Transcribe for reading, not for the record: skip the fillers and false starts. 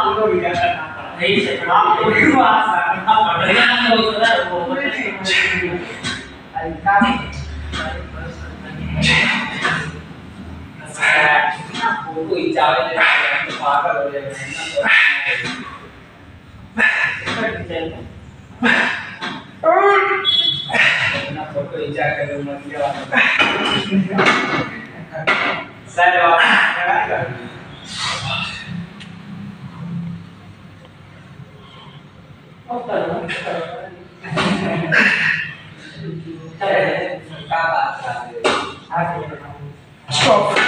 आपको वीडियो करना पड़ा नहीं से आपको विश्वास करना पड़ेगा तो सर वो ऐसा फोटो खिंचावे ले पागल हो जाएगा ना फोटो खिंचा के मत लिया सर क्या बात कर रहे हो?